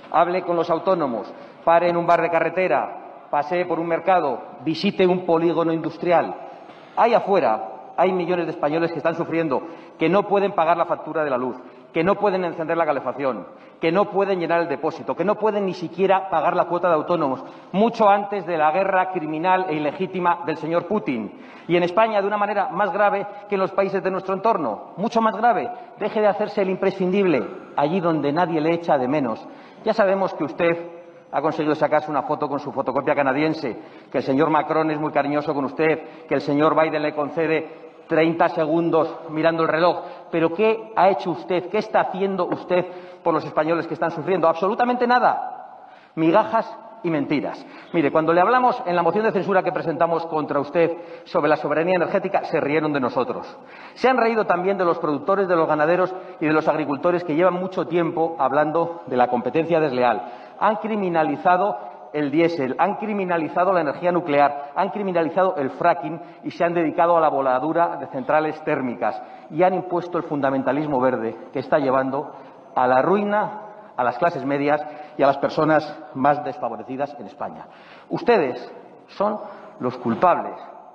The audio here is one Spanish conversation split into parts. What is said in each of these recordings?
hable con los autónomos, pare en un bar de carretera, pasee por un mercado, visite un polígono industrial. Ahí afuera hay millones de españoles que están sufriendo, que no pueden pagar la factura de la luz, que no pueden encender la calefacción, que no pueden llenar el depósito, que no pueden ni siquiera pagar la cuota de autónomos, mucho antes de la guerra criminal e ilegítima del señor Putin. Y en España, de una manera más grave que en los países de nuestro entorno, mucho más grave. Deje de hacerse el imprescindible, allí donde nadie le echa de menos. Ya sabemos que usted ha conseguido sacarse una foto con su fotocopia canadiense, que el señor Macron es muy cariñoso con usted, que el señor Biden le concede 30 segundos mirando el reloj. Pero ¿qué ha hecho usted? ¿Qué está haciendo usted por los españoles que están sufriendo? Absolutamente nada. Migajas y mentiras. Mire, cuando le hablamos en la moción de censura que presentamos contra usted sobre la soberanía energética, se rieron de nosotros. Se han reído también de los productores, de los ganaderos y de los agricultores que llevan mucho tiempo hablando de la competencia desleal. Han criminalizado el diésel, han criminalizado la energía nuclear, han criminalizado el fracking y se han dedicado a la voladura de centrales térmicas y han impuesto el fundamentalismo verde que está llevando a la ruina a las clases medias y a las personas más desfavorecidas en España. Ustedes son los culpables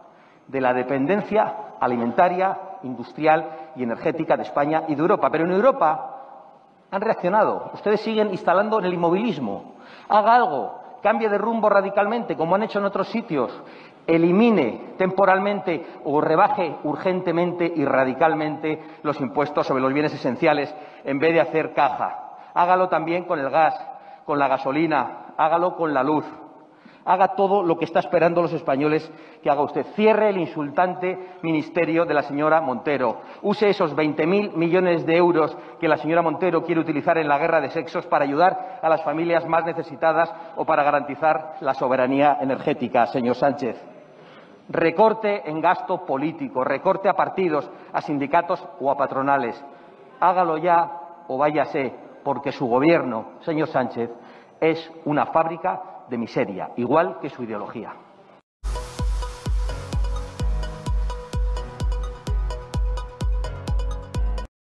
de la dependencia alimentaria, industrial y energética de España y de Europa. Pero en Europa han reaccionado. Ustedes siguen instalando en el inmovilismo. Haga algo. Cambie de rumbo radicalmente, como han hecho en otros sitios. Elimine temporalmente o rebaje urgentemente y radicalmente los impuestos sobre los bienes esenciales en vez de hacer caja. Hágalo también con el gas, con la gasolina, hágalo con la luz. Haga todo lo que está esperando los españoles que haga usted. Cierre el insultante ministerio de la señora Montero. Use esos 20.000 millones de euros que la señora Montero quiere utilizar en la guerra de sexos para ayudar a las familias más necesitadas o para garantizar la soberanía energética, señor Sánchez. Recorte en gasto político, recorte a partidos, a sindicatos o a patronales. Hágalo ya o váyase, porque su gobierno, señor Sánchez, es una fábrica de miseria, igual que su ideología.